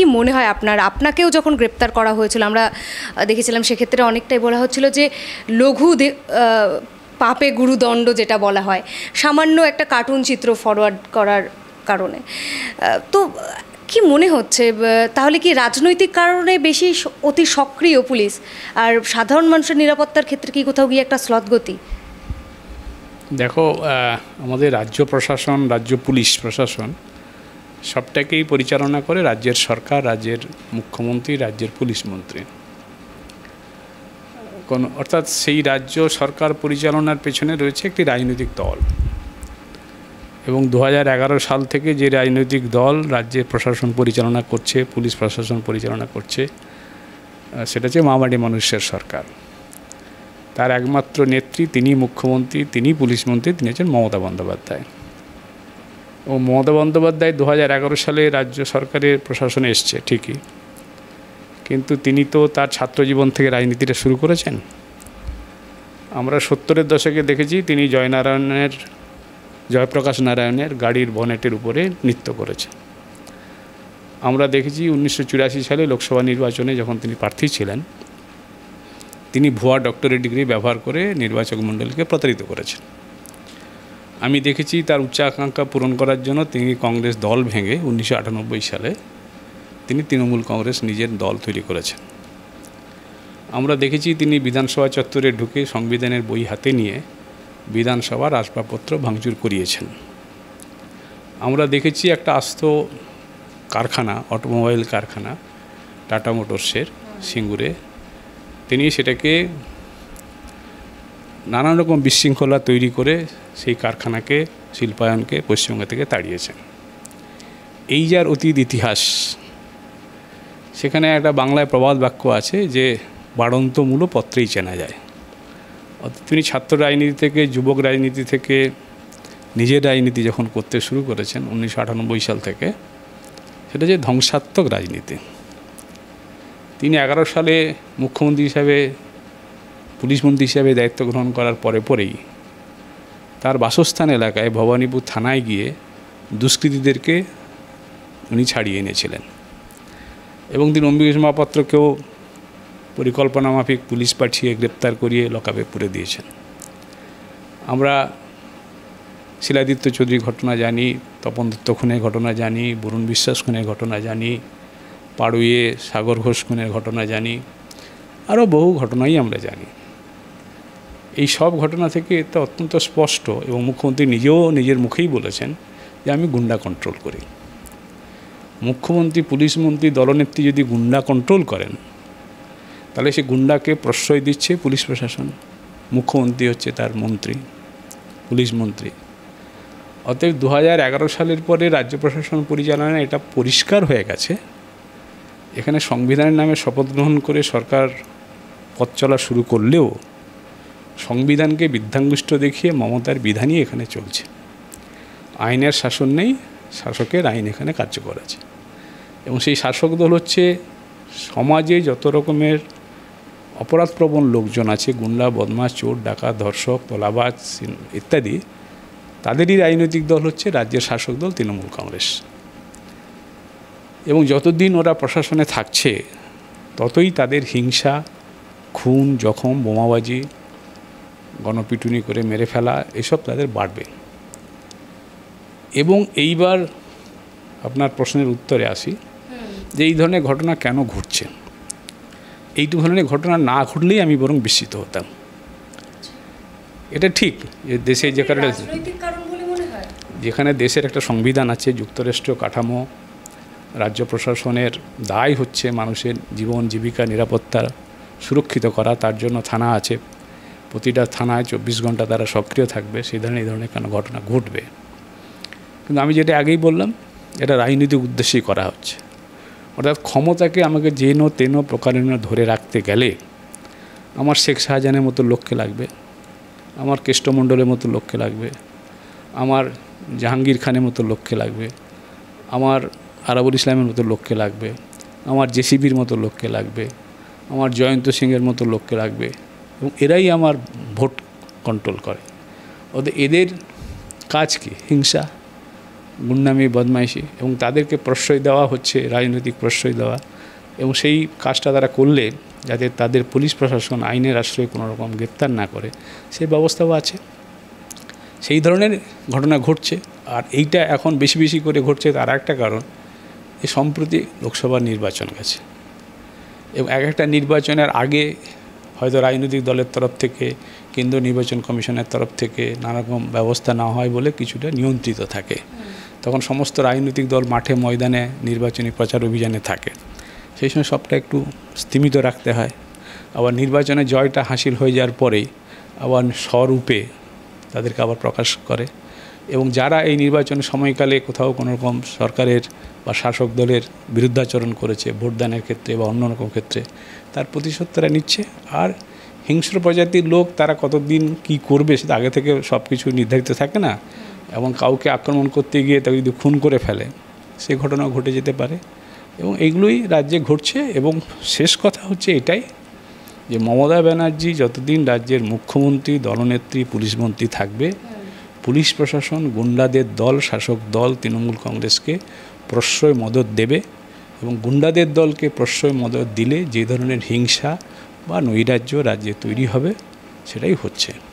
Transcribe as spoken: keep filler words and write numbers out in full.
মনে হয় আপনার, আপনাকেও যখন গ্রেপ্তার করা হয়েছিল আমরা দেখেছিলাম সেক্ষেত্রে অনেকটাই বলা হচ্ছিল যে লঘু পাপে গুরুদণ্ড যেটা বলা হয়, সামান্য একটা কার্টুন চিত্র ফরওয়ার্ড করার কারণে। তো কি মনে হচ্ছে তাহলে কি রাজনৈতিক কারণে বেশি অতি সক্রিয় পুলিশ, আর সাধারণ মানুষের নিরাপত্তার ক্ষেত্রে কি কোথাও গিয়ে একটা স্লথগতি? দেখো, আমাদের রাজ্য প্রশাসন, রাজ্য পুলিশ প্রশাসন সবটাকেই পরিচালনা করে রাজ্যের সরকার, রাজ্যের মুখ্যমন্ত্রী, রাজ্যের পুলিশ মন্ত্রী। কোন অর্থাৎ সেই রাজ্য সরকার পরিচালনার পেছনে রয়েছে একটি রাজনৈতিক দল, এবং দু হাজার এগারো সাল থেকে যে রাজনৈতিক দল রাজ্যের প্রশাসন পরিচালনা করছে, পুলিশ প্রশাসন পরিচালনা করছে, সেটা হচ্ছে মামাটি মানুষের সরকার। তার একমাত্র নেত্রী, তিনি মুখ্যমন্ত্রী, তিনি পুলিশ মন্ত্রী, তিনি হচ্ছেন মমতা বন্দ্যোপাধ্যায়। ও মমতা বন্দ্যোপাধ্যায় দু হাজার এগারো সালে রাজ্য সরকারের প্রশাসনে এসছে ঠিকই, কিন্তু তিনি তো তার ছাত্রজীবন থেকে রাজনীতিটা শুরু করেছেন। আমরা সত্তরের দশকে দেখেছি তিনি জয়নারায়ণের জয়প্রকাশ নারায়ণের গাড়ির বনেটের উপরে নৃত্য করেছেন। আমরা দেখেছি উনিশশো চুরাশি সালে লোকসভা নির্বাচনে যখন তিনি প্রার্থী ছিলেন, তিনি ভুয়া ডক্টরেট ডিগ্রি ব্যবহার করে নির্বাচক মণ্ডলীকে প্রতারিত করেছেন। আমি দেখেছি তার উচ্চাকাঙ্ক্ষা পূরণ করার জন্য তিনি কংগ্রেস দল ভেঙে উনিশশো আটানব্বই সালে তিনি তৃণমূল কংগ্রেস নিজের দল তৈরি করেছেন। আমরা দেখেছি তিনি বিধানসভা চত্বরে ঢুকে সংবিধানের বই হাতে নিয়ে বিধানসভার আসবাবপত্র ভাঙচুর করিয়েছেন। আমরা দেখেছি একটা আস্ত কারখানা, অটোমোবাইল কারখানা টাটা মোটরসের সিঙ্গুরে, তিনি সেটাকে নানান রকম বিশৃঙ্খলা তৈরি করে সেই কারখানাকে, শিল্পায়নকে পশ্চিমবঙ্গ থেকে তাড়িয়েছেন। এই যার অতীত ইতিহাস, সেখানে একটা বাংলায় প্রবাদ বাক্য আছে যে বাড়ন্ত মূল পত্রেই চেনা যায়। অর্থাৎ তিনি ছাত্র রাজনীতি থেকে, যুবক রাজনীতি থেকে নিজের রাজনীতি যখন করতে শুরু করেছেন উনিশশো আটানব্বই সাল থেকে, সেটা যে ধ্বংসাত্মক রাজনীতি। তিনি এগারো সালে মুখ্যমন্ত্রী হিসাবে, পুলিশ মন্ত্রী হিসাবে দায়িত্ব গ্রহণ করার পরে পরেই তার বাসস্থান এলাকায় ভবানীপুর থানায় গিয়ে দুষ্কৃতীদেরকে উনি ছাড়িয়ে এনেছিলেন, এবং তিনি অম্বিকাশ মহাপাত্রকেও পরিকল্পনা মাফিক পুলিশ পাঠিয়ে গ্রেপ্তার করিয়ে লকআপে পুরে দিয়েছেন। আমরা শিলাদিত্য চৌধুরী ঘটনা জানি, তপন দত্ত খুনের ঘটনা জানি, বরুণ বিশ্বাস খুনের ঘটনা জানি, পাড়ুইয়ে সাগর ঘোষ খুনের ঘটনা জানি, আরও বহু ঘটনাই আমরা জানি। এই সব ঘটনা থেকে এটা অত্যন্ত স্পষ্ট, এবং মুখ্যমন্ত্রী নিজেও নিজের মুখেই বলেছেন যে আমি গুন্ডা কন্ট্রোল করি। মুখ্যমন্ত্রী, পুলিশ মন্ত্রী, দলনেত্রী যদি গুন্ডা কন্ট্রোল করেন, তাহলে সে গুন্ডাকে প্রশ্রয় দিচ্ছে পুলিশ প্রশাসন। মুখ্যমন্ত্রী হচ্ছে তার মন্ত্রী, পুলিশ মন্ত্রী। অতএব দু হাজার এগারো সালের পরে রাজ্য প্রশাসন পরিচালনায় এটা পরিষ্কার হয়ে গেছে, এখানে সংবিধানের নামে শপথ গ্রহণ করে সরকার পথ চলা শুরু করলেও সংবিধানকে বৃদ্ধাঙ্গুষ্ঠ দেখিয়ে মমতার বিধানই এখানে চলছে। আইনের শাসন নেই, শাসকের আইন এখানে কার্যকর আছে, এবং সেই শাসক দল হচ্ছে সমাজে যত রকমের অপরাধপ্রবণ লোকজন আছে, গুন্ডা, বদমাশ, চোর, ডাকাত, ধর্ষক, তোলাবাজ ইত্যাদি, তাদেরই রাজনৈতিক দল হচ্ছে রাজ্যের শাসক দল তৃণমূল কংগ্রেস। এবং যতদিন ওরা প্রশাসনে থাকছে ততই তাদের হিংসা, খুন, জখম, বোমাবাজি, গণপিটুনি করে মেরে ফেলা, এসব তাদের বাড়বে। এবং এইবার আপনার প্রশ্নের উত্তরে আসি যে এই ধরনের ঘটনা কেন ঘটছে। এই ধরনের ঘটনা না ঘটলেই আমি বরং বিস্মিত হতাম। এটা ঠিক যে দেশে যে কারণে, যেখানে দেশের একটা সংবিধান আছে, যুক্তরাষ্ট্রীয় কাঠামো, রাজ্য প্রশাসনের দায় হচ্ছে মানুষের জীবন, জীবিকা, নিরাপত্তা সুরক্ষিত করা, তার জন্য থানা আছে, প্রতিটা থানায় চব্বিশ ঘন্টা তারা সক্রিয় থাকবে, সেই ধরনের এই ধরনের কেন ঘটনা ঘটবে। কিন্তু আমি যেটা আগেই বললাম, এটা রাজনৈতিক উদ্দেশ্যেই করা হচ্ছে। অর্থাৎ ক্ষমতাকে আমাকে যেন তেন প্রকারে ধরে রাখতে গেলে আমার শেখ শাহজাহানের মতো লোককে লাগবে, আমার কেষ্টমণ্ডলের মতো লোককে লাগবে, আমার জাহাঙ্গীর খানের মতো লোককে লাগবে, আমার আরাবুল ইসলামের মতো লোককে লাগবে, আমার জেসিবির মতো লোককে লাগবে, আমার জয়ন্ত সিংয়ের মতো লোককে লাগবে, এবং এরাই আমার ভোট কন্ট্রোল করে। ওদের এদের কাজ কি? হিংসা, গুন্ডামি বদমাইশি, এবং তাদেরকে প্রশ্রয় দেওয়া হচ্ছে, রাজনৈতিক প্রশ্রয় দেওয়া, এবং সেই কাজটা তারা করলে যাতে তাদের পুলিশ প্রশাসন আইনের আশ্রয়ে কোনো রকম গ্রেপ্তার না করে সেই ব্যবস্থাও আছে। সেই ধরনের ঘটনা ঘটছে। আর এইটা এখন বেশি বেশি করে ঘটছে তার একটা কারণ, এই সম্প্রতি লোকসভা নির্বাচন গেছে, এবং এক একটা নির্বাচনের আগে হয়তো রাজনৈতিক দলের তরফ থেকে, কেন্দ্রীয় নির্বাচন কমিশনের তরফ থেকে নানারকম ব্যবস্থা না হয় বলে কিছুটা নিয়ন্ত্রিত থাকে। তখন সমস্ত রাজনৈতিক দল মাঠে ময়দানে নির্বাচনী প্রচার অভিযানে থাকে, সেই সময় সবটা একটু স্থিমিত রাখতে হয়। আবার নির্বাচনে জয়টা হাসিল হয়ে যাওয়ার পরেই আবার স্বরূপে তাদেরকে আবার প্রকাশ করে, এবং যারা এই নির্বাচনের সময়কালে কোথাও কোনো রকম সরকারের বা শাসক দলের বিরুদ্ধাচরণ করেছে ভোটদানের ক্ষেত্রে বা অন্য রকম ক্ষেত্রে, তার প্রতিশোধ তারা নিচ্ছে। আর হিংস্র প্রজাতির লোক তারা কতদিন কি করবে সেটা আগে থেকে সব কিছু নির্ধারিত থাকে না, এবং কাউকে আক্রমণ করতে গিয়ে তাকে যদি খুন করে ফেলে সে ঘটনাও ঘটে যেতে পারে, এবং এইগুলোই রাজ্যে ঘটছে। এবং শেষ কথা হচ্ছে এটাই যে মমতা ব্যানার্জি যতদিন রাজ্যের মুখ্যমন্ত্রী, দলনেত্রী, পুলিশ মন্ত্রী থাকবে, পুলিশ প্রশাসন, গুন্ডাদের দল, শাসক দল তৃণমূল কংগ্রেসকে প্রশ্রয় মদত দেবে, এবং গুন্ডাদের দলকে প্রশ্রয় মদত দিলে যে ধরনের হিংসা বা নৈরাজ্য রাজ্যে তৈরি হবে সেটাই হচ্ছে।